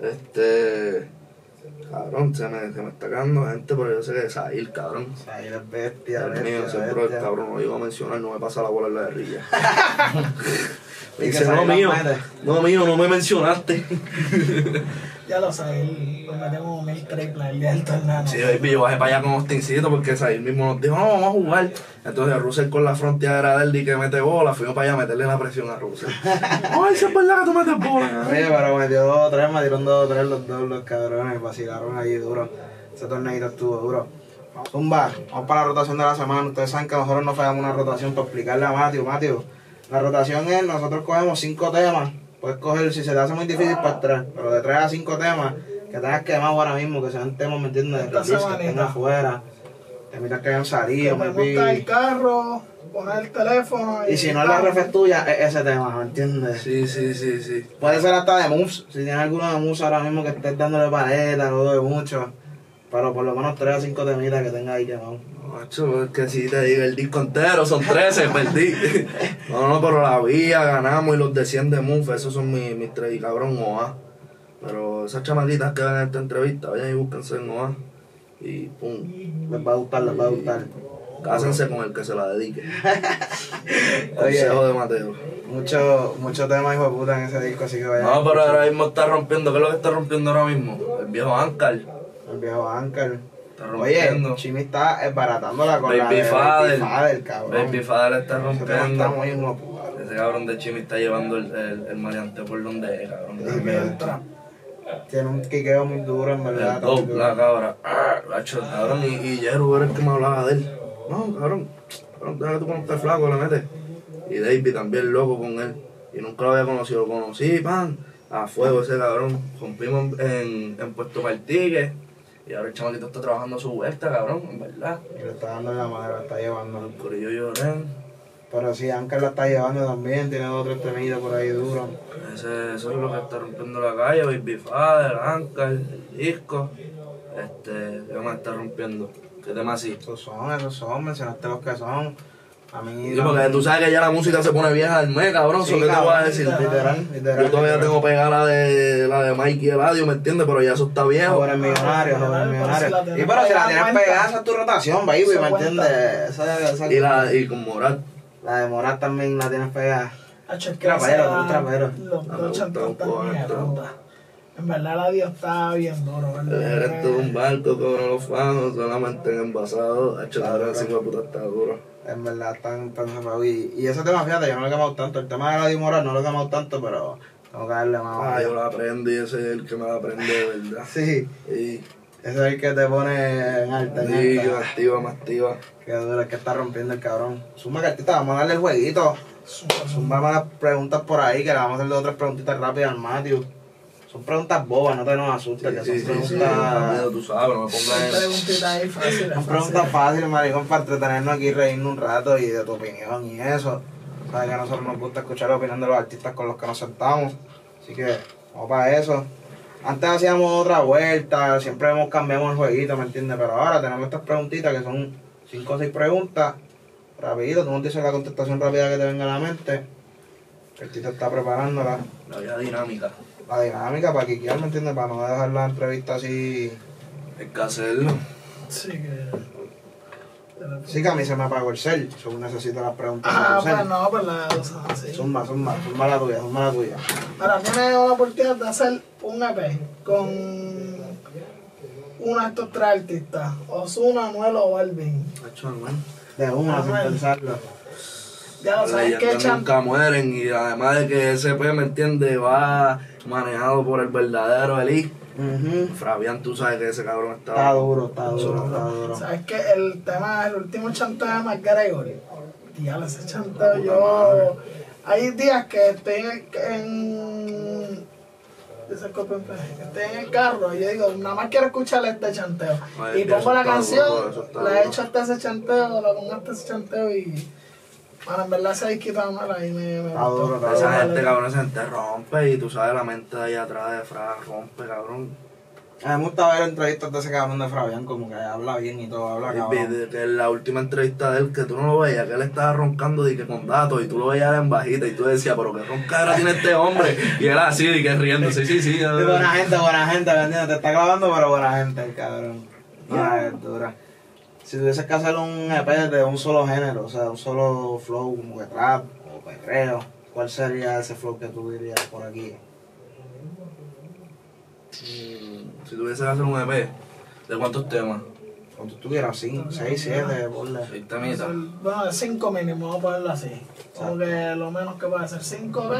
cabrón, se me está cagando gente, pero yo sé que es Sahil, cabrón. Sahil es bestia, el mío, ese bro, el cabrón, no lo iba a mencionar, no me pasa la bola en la guerrilla. Me Y dice, que no mío, no me mencionaste. Ya lo sabes, nos metemos 1000 triples el día del torneo. Sí, baby, yo bajé para allá con Austincito porque Sahil mismo nos dijo, no, vamos a jugar. Entonces Russell con la frontera de él y que mete bola, fuimos para allá a meterle la presión a Russell. Ay, si es verdad que tú metes bola. Oye, pero metió 2 o 3, me dieron 2 o 3 los dos, los cabrones, vacilaron ahí duro. Ese torneito estuvo duro. Zumba, vamos para la rotación de la semana. Ustedes saben que nosotros nos fallamos una rotación para explicarle a Matthew. La rotación es, nosotros cogemos 5 temas. Puedes coger, si se te hace muy difícil, para 3, pero de 3 a 5 temas que tengas quemado ahora mismo, que sean temas, ¿me entiendes? Que estén afuera, temitas que hayan salido, me monta el carro, poner el teléfono. Y si no es la reflex tuya, es ese tema, ¿me entiendes? Sí. Puede ser hasta de moves, si tienes alguno de moves ahora mismo que estés dándole paleta, no de mucho, pero por lo menos 3 a 5 temitas que tengas ahí quemado. Macho, es que si te digo el disco entero, son 13, perdí. No, pero la vía, ganamos y los de 100 de Move, esos son mis 3 y cabrón OA. Pero esas chamaquitas que ven en esta entrevista, vayan y búsquense en OA. Y pum. Les va a gustar. Cásense con el que se la dedique. Consejo de Mateo. Mucho tema hijo de puta en ese disco, así que vayan. No, pero ahora mismo está rompiendo, ¿qué es lo que está rompiendo ahora mismo? El viejo Ankar. Oye, Chimi está esbaratándola con Baby Father, cabrón. Baby Father está rompiendo. Está muy hijo de puta. Ese cabrón de Chimi está llevando el maleanteo por donde es, cabrón. Tiene un quiqueo muy duro, en verdad. La cabra. Cabrón, y Jeru era el que me hablaba de él. No, cabrón, deja que tú conozcas al flaco, le metes. Y David también loco con él. Y nunca lo había conocido, lo conocí, pan. A fuego ese cabrón. Rompimos en Puesto Martínez. Y ahora el chamaquito está trabajando a su vuelta, cabrón, en verdad. Y le está dando la madre, la está llevando. El corillo lloré. Pero sí, Ankar la está llevando también, tiene 2 o 3 temidas por ahí duros. Eso es lo que está rompiendo la calle, Baby Father, Ankar, el disco. ¿Qué más está rompiendo? ¿Qué tema así? Esos son, mencionaste los que son. A mí... Sí, porque tú sabes que ya la música se pone vieja del mes, cabrón, sí, ¿qué te voy a decir? Literal. Yo todavía tengo pegada la de Mikey Eladio, ¿me entiendes? Pero ya eso está viejo. Joven millonario. Y pero si la tienes pegada, esa es tu rotación, baby, ¿me entiendes? Y con Morat. La de Morat también la tienes pegada. Trapero. Los dos chantos están mierda. En verdad la Dios está bien duro, ¿verdad? Esto es un barco que no lo fanos, solamente en envasado. Ahora sí me puta está duro. En verdad están cerrados. Y ese tema, fíjate, yo no lo he quemado tanto. El tema de la Dios Moral no lo he quemado tanto, pero tengo que darle más. Yo lo aprendí, ese es el que me lo aprende de verdad. Sí. Ese es el que te pone en alta. Sí, me activa. Qué duro, es que está rompiendo el cabrón. Suma cartita, vamos a darle el jueguito. Zumba las preguntas por ahí, que le vamos a hacer 2 o 3 preguntitas rápidas al Matthew. Son preguntas bobas, no te nos asustes, que son preguntas... Tú sabes, no me pongas preguntitas ahí fáciles. Son preguntas fáciles, maricón, para entretenernos aquí, reírnos un rato y de tu opinión y eso. Sabes que a nosotros nos gusta escuchar la opinión de los artistas con los que nos sentamos. Así que, vamos para eso. Antes hacíamos otra vuelta, siempre cambiamos el jueguito, ¿me entiendes? Pero ahora tenemos estas preguntitas que son 5 o 6 preguntas. Rapidito, tú nos dices la contestación rápida que te venga a la mente. El Tito está preparándola. la vida dinámica. La dinámica para quiquear, ¿me entiendes? Para no dejar la entrevista así. Hay que hacerlo. Sí, que... Sí, que a mí se me apagó el cel. Según necesito las preguntas. Pues no, pues la usan así. Zumba la tuya. Ahora tienes una oportunidad de hacer un EP con uno de estos 3 artistas. Ozuna, Anuel o Balvin. De una, sin pensarlo. Ya lo sabes que nunca mueren y además de que ese EP, ¿me entiendes? Va manejado por el verdadero Elí. Fabián, tú sabes que ese cabrón está duro. ¿Sabes qué? El último chanteo de McGregor. Diablo, ese chanteo yo... Hay días que estoy en el carro y yo digo, nada más quiero escuchar este chanteo. Y pongo la canción, la he hecho hasta ese chanteo, la pongo hasta ese chanteo y... Bueno, en verdad se ha quitado mal ahí me gustó. Esa gente, cabrón, esa gente rompe y tú sabes la mente de ahí atrás de Fra rompe, cabrón. A mí me gusta ver entrevistas de ese cabrón de Fabián, como que habla bien y todo, habla cabrón. Que la última entrevista de él, que tú no lo veías, que él estaba roncando de que con datos y tú lo veías en bajita y tú decías, pero qué roncadera tiene este hombre. Y él así, de que riéndose, sí. Buena gente, ¿me entiendes? Te está clavando, pero buena gente el cabrón. Ya, es dura. Si tuvieses que hacer un EP de un solo género, o sea, un solo flow como que trap o perreo, ¿cuál sería ese flow que tú dirías por aquí? Si tuvieses que hacer un EP, ¿de cuántos temas? Cuando tuvieras 5, 6, 7, ponle. 6 temitas. Bueno, de 5 mínimo, vamos a ponerlo así. Como que lo menos que puede ser 5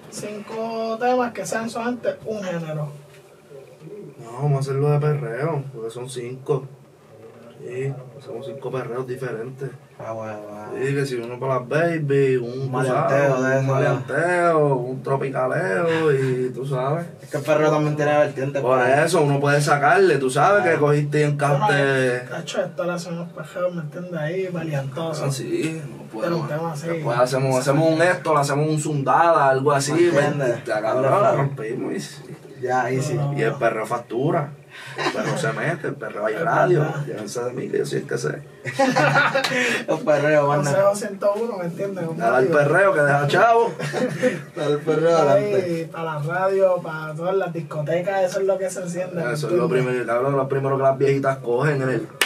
temas que sean solamente un género. No, vamos a hacerlo de perreo, porque son 5. Sí, hacemos 5 perreos diferentes. Bueno. Sí, que si uno para las baby, un maleanteo, un tropicaleo y tú sabes. Es que el perreo también tiene vertiente. Por eso uno puede sacarle, tú sabes que cogiste y encaste. De hecho, esto le hacen unos perreos, ¿me entiendes? Ahí, valientosos. Sí, pero un tema así. Después hacemos un esto, le hacemos un zundada, algo así. La rompimos y ya, ahí sí. Y el perreo factura. El perro se mete, el perro hay radio. Llévense de mí que yo sí es que sé. El perreo, manda. Consejo 101, ¿me entiendes? Dale al perreo que deja chavo. Dale al perreo adelante. Para la radio, para todas las discotecas, eso es lo que se enciende. Eso es lo primero, cabrón, lo primero que las viejitas cogen en el.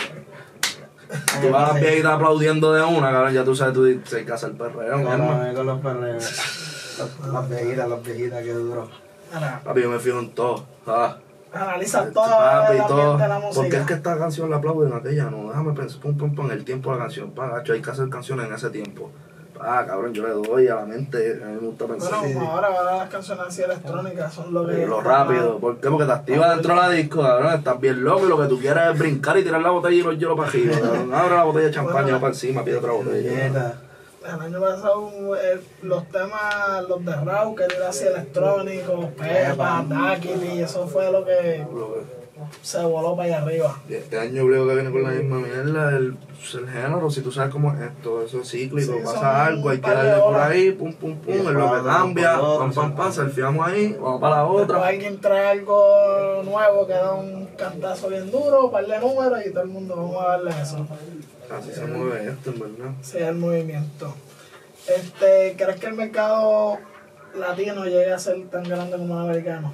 Tú vas a las viejitas aplaudiendo de una, cabrón, ya tú sabes, tú dices, hay que hacer perreo, ¿no? Con los perreos. Las viejitas, qué duro. Papi, yo me fijo en todo. Analiza todo el ambiente de la música. Porque es que esta canción la aplauden, aquella no. Déjame pensar, pum, el tiempo de la canción. Gacho, hay que hacer canciones en ese tiempo. Cabrón, yo le doy a la mente, a mí me gusta pensar. Bueno, ahora las canciones así electrónicas son lo que... Lo rápido. ¿Por qué? Porque te activas dentro de la disco, cabrón, estás bien loco y lo que tú quieres es brincar y tirar la botella y los hielo para arriba. Abre la botella de champaña para encima, pide otra botella. El año pasado los temas, los de Raúl, que era así electrónico, Pepa, Daquili, eso fue lo que se voló para allá arriba. Y este año creo que viene con la misma mierda, el género, si tú sabes cómo es esto, eso es cíclico, sí, pasa algo, hay que darle por ahí, pum, es lo que cambia, pam, selfiamos ahí, vamos para la otra. Después alguien trae algo nuevo que da un cantazo bien duro, un par de números y todo el mundo vamos a darle eso. Así se mueve esto, en verdad. Sí, el movimiento. ¿Crees que el mercado latino llegue a ser tan grande como el americano?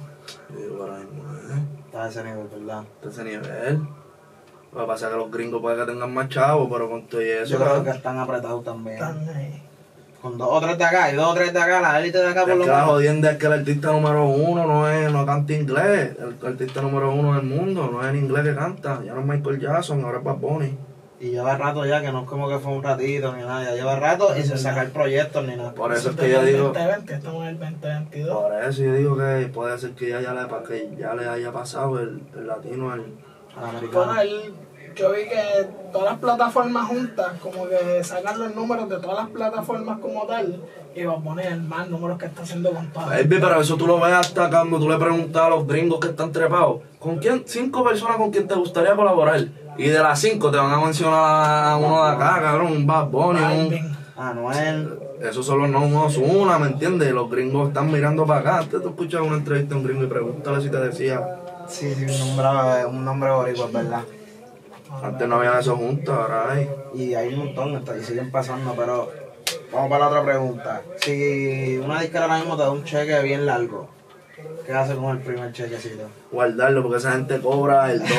Está a ese nivel, ¿verdad? Está a ese nivel. Lo que pasa es que los gringos pueden que tengan más chavos, pero con todo eso... Yo creo que están apretados también. Están ahí. Con 2 o 3 de acá y 2 o 3 de acá, la élite de acá por lo menos. La jodienda es que el artista número 1 no canta inglés. El artista número 1 del mundo no es en inglés que canta. Ya no es Michael Jackson, ahora es Bad Bunny. Y lleva rato ya, que no es como que fue un ratito ni nada, ya lleva rato y sin sacar proyectos ni nada. Por eso es que yo digo... 2020, estamos en el 2022. Por eso yo digo que puede ser que ya le haya pasado el latino Bueno, yo vi que todas las plataformas juntas, como que sacan los números de todas las plataformas como tal, y va a poner más números que está haciendo con todas. Baby, pero eso tú lo ves hasta cuando tú le preguntas a los gringos que están trepados, ¿con quién? 5 personas con quien te gustaría colaborar. Y de las 5 te van a mencionar a uno de acá, cabrón, un Bad Bunny, Anuel. Esos son los no Ozuna, ¿me entiendes? Los gringos están mirando para acá. Antes tú escuchas una entrevista a un gringo y pregúntale si te decía. Sí, un nombre boricua, ¿verdad? Antes no había eso juntos, ahora hay. Y hay un montón, y siguen pasando, pero vamos para la otra pregunta. Si una disquera ahora mismo te da un cheque bien largo, ¿qué haces con el primer chequecito? Guardarlo, porque esa gente cobra el doble.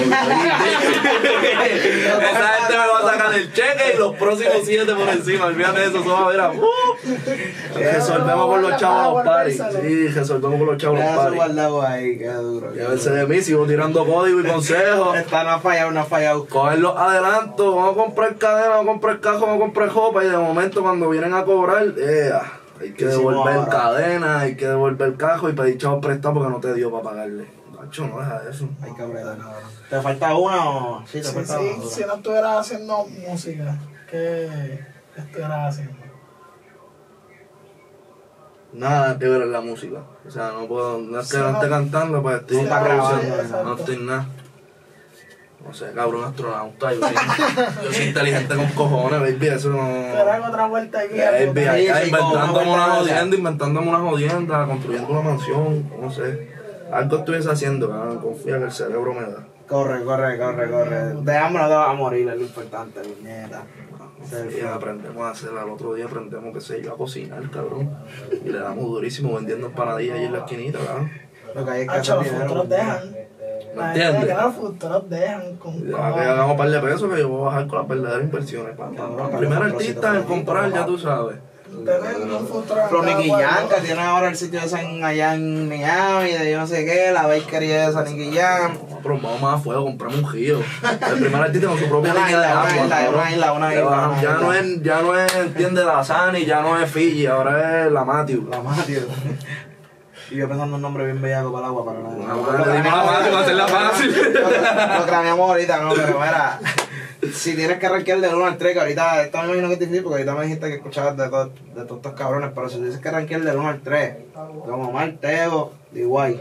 Esa gente me va a sacar el cheque y los próximos 7 por encima. Olvídate de eso, eso va a ver a... resolvemos con los chavos los paris. Sí, resolvemos con los chavos los paris. Guardado ahí, qué duro. Llévense de mí, sigo tirando código y consejos. Esta no ha fallado, no ha fallado. Coger los adelantos, vamos a comprar cadena, vamos a comprar cajo, vamos a comprar jopa y de momento cuando vienen a cobrar, hay que devolver cadena, hay que devolver cajo y pedir chavos prestados porque no te dio para pagarle. Macho, no deja eso. Hay que apretar. ¿Te falta una o...? Sí, te falta una. Si no estuvieras haciendo música, ¿qué estuvieras haciendo? Nada que ver en la música. O sea, no puedo, no es que no esté cantando, pues estoy produciendo, no estoy nada. No sé, cabrón, astronauta, yo soy inteligente con cojones, baby, eso no... Pero hay otra vuelta aquí. Baby, inventándome una jodienda, construyendo una mansión, no sé. Algo estuviese haciendo, cabrón, confía que el cerebro me da. Corre. De hambre no te vas a morir, es lo importante, niñeta. Sí, aprendemos a hacer, al otro día aprendemos, qué sé yo, a cocinar, cabrón. Y le damos durísimo vendiendo empanadillas ahí en la esquinita, cabrón. Lo que hay es que los futuros dejan. ¿Me entiendes? Los futuros dejan con que hagamos un par de pesos que yo voy a bajar con las verdaderas inversiones. Primer artista en comprar, ya tú sabes. Pero Nicky Jam, que tiene ahora el sitio de allá en Miami, de yo no sé qué, la bakery de San Nicky Jam. No, pero vamos más a fuego, compramos un giro. El primer artista con su propia línea de agua. Una isla. Ya no es, entiende, la Sani, ya no es Fiji, ahora es la Matthew. La Matthew. Y yo pensando un nombre bien bellaco para el agua, para nada. Le dimos la Matthew para hacerla fácil. Lo craneamos ahorita, no, pero mira. Si tienes que rankear del 1 al 3, que ahorita, esto me imagino que es difícil porque ahorita me dijiste que escuchabas de todos estos cabrones, pero si tienes que rankear del 1 al 3, Don Omar, Tego, D.Y.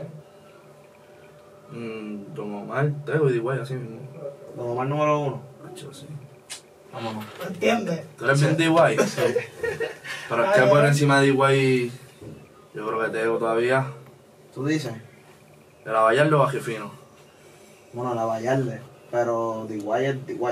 Don Omar, Tego y D.Y. así mismo. Don Omar número 1. Macho, sí. Vámonos. ¿Entiendes? ¿Tú eres bien D.Y.? Sí. Pero es que por encima de D.Y. yo creo que Tego todavía. ¿Tú dices? De la Vallardo Bajo Fino. Bueno, la Vallarde. Pero D.Y. es D.Y.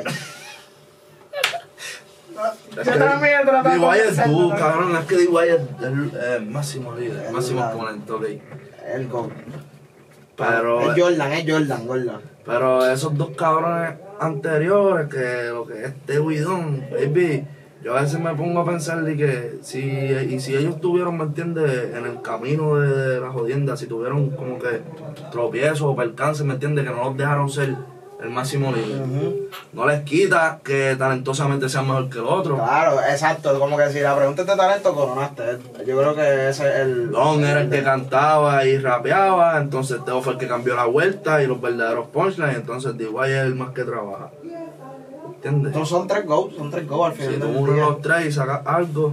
Yo también he tratado de D.Y. es tú, cabrón. Es que D.Y. es el máximo líder, el máximo exponente, ok. El GOAT. Pero... Es Jordan, Gordon. Pero esos dos cabrones anteriores, que lo que es Tego y Don, baby, yo a veces me pongo a pensar de que si ellos tuvieron, ¿me entiendes?, en el camino de la jodienda, si tuvieron como que tropiezos o percances, ¿me entiendes?, que no los dejaron ser el máximo líder. No les quita que talentosamente sean mejor que el otro. Claro, exacto, como que si la pregunta es de talento, coronaste. Yo creo que ese es el... Don era el que cantaba y rapeaba, entonces Teo fue el que cambió la vuelta y los verdaderos punchlines, entonces D.Y. es el más que trabaja. ¿Entiendes? Entonces son 3 goals al final. Si tú unes los 3 y sacas algo,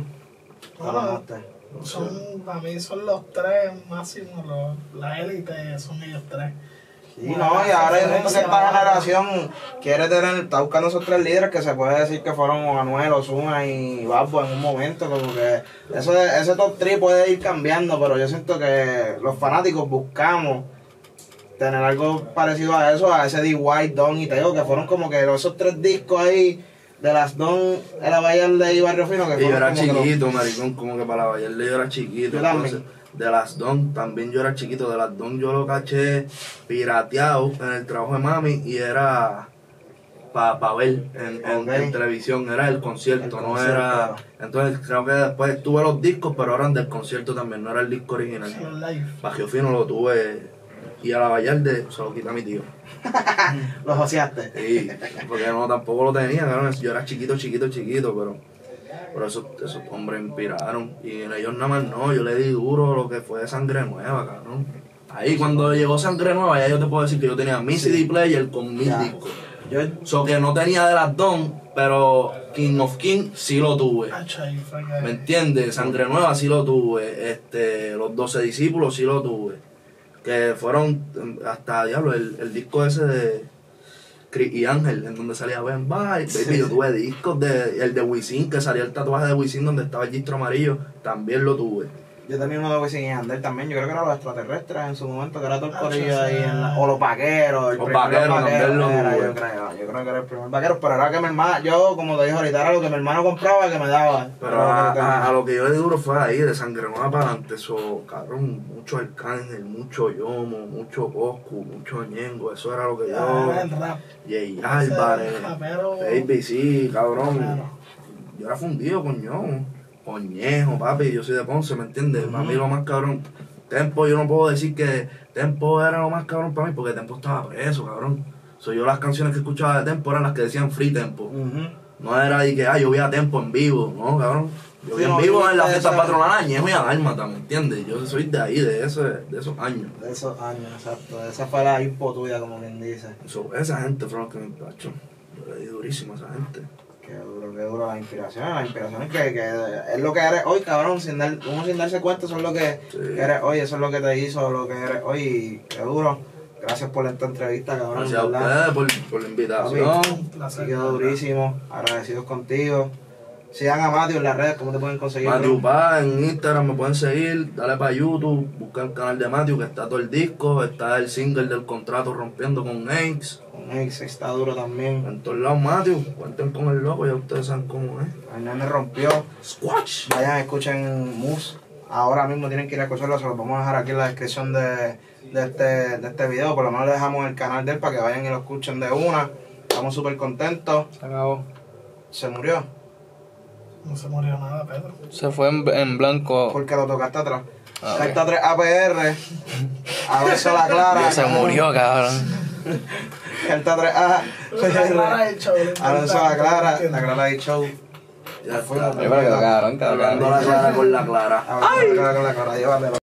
Para mí son los 3 máximos, la élite son ellos 3. Sí, no, y ahora yo siento que esta generación está buscando esos 3 líderes que se puede decir que fueron Anuel, Ozuna y Babbo en un momento, como que ese top 3 puede ir cambiando, pero yo siento que los fanáticos buscamos tener algo parecido a eso, a ese D.Y., Don y Tego, que fueron como que esos 3 discos ahí de las Don, era Vallarde y Barrio Fino, que y yo era chiquito, maricón, como que para Vallarde yo era chiquito. Yo entonces, de las Don también yo era chiquito, de las Don yo lo caché pirateado en el trabajo de mami y era para ver en televisión, era el concierto, no era... Entonces creo que después tuve los discos, pero eran del concierto también, no era el disco original. Bajo Fino lo tuve y a la Vallarde se lo quita mi tío. ¿Lo joseaste? Sí, porque no, tampoco lo tenía, cabrón. Yo era chiquito, pero esos hombres me inspiraron. Y en ellos nada más no, yo le di duro lo que fue de Sangre Nueva, cabrón. Ahí cuando llegó Sangre Nueva, ya yo te puedo decir que yo tenía mi CD player con mis discos. So que no tenía de las dos, pero King of King sí lo tuve. ¿Me entiendes? Sangre Nueva sí lo tuve. Los 12 discípulos sí lo tuve. Que fueron hasta, diablo, el disco ese de Chris y Ángel, en donde salía Ben Bye. Baby, yo tuve discos el de Wisin, que salía el tatuaje de Wisin donde estaba el gistro amarillo, también lo tuve. Yo tenía uno de Wisin y Yandel también, yo creo que eran los extraterrestres en su momento, que era todo el corillo ahí, o los vaqueros. Los vaqueros también lo tuve. Yo creo que era el primer vaquero, pero era que mi hermano, yo como te dije ahorita, era lo que mi hermano compraba que me daba. Pero a lo que yo le duro fue ahí, de Sangre Nueva para adelante, eso, cabrón, mucho Arcángel, mucho Yomo, mucho Coscu, mucho Ñengo, eso era lo que yo... Jay Álvarez, Baby, sí, cabrón. Yo era fundido con Yomo. Coñejo, papi, yo soy de Ponce, ¿me entiendes? Para mí lo más cabrón, Tempo, yo no puedo decir que Tempo era lo más cabrón para mí, porque Tempo estaba preso, cabrón. Yo las canciones que escuchaba de Tempo eran las que decían Free Tempo. No era de que, yo vi a Tempo en vivo, no, cabrón. Yo vi en vivo en la fiesta patronal Añejo y Dálmata, ¿me entiendes? Yo soy de ahí, de esos años. De esos años, exacto. Esa fue la impo tuya, como quien dice. Esa gente fue lo que me empachó. Yo le di durísimo a esa gente. Qué duro las inspiraciones que es lo que eres hoy, cabrón, uno sin darse cuenta, eso es lo que eres hoy, eso es lo que te hizo lo que eres hoy, y qué duro. Gracias por esta entrevista, cabrón. Gracias a ustedes por la invitación. Así quedó durísimo, agradecidos contigo. Sigan a Matthew en las redes, ¿cómo te pueden conseguir? Matthew Paz, en Instagram me pueden seguir, dale para YouTube, busca el canal de Matthew, que está todo el disco, está el single del contrato Rompiendo con Aix. Con Aix está duro también. En todos lados Matthew, cuenten con el loco, ya ustedes saben cómo es. El nene rompió. Squatch. Vayan, escuchen Mus. Ahora mismo tienen que ir a escucharlo, se los vamos a dejar aquí en la descripción de este video. Por lo menos le dejamos el canal de él para que vayan y lo escuchen de una. Estamos súper contentos. Se acabó. ¿Se murió? No se murió nada, Pedro. Se fue en blanco. Porque lo tocaste atrás. Okay. Carta 3 APR. Alonso La Clara. Se murió, cabrón. Carta 3A. Alonso La Clara. La Clara del show. Ya fue. Cabrón. Hablando la clara con la clara. Hablando la clara con la clara. Llévatelo.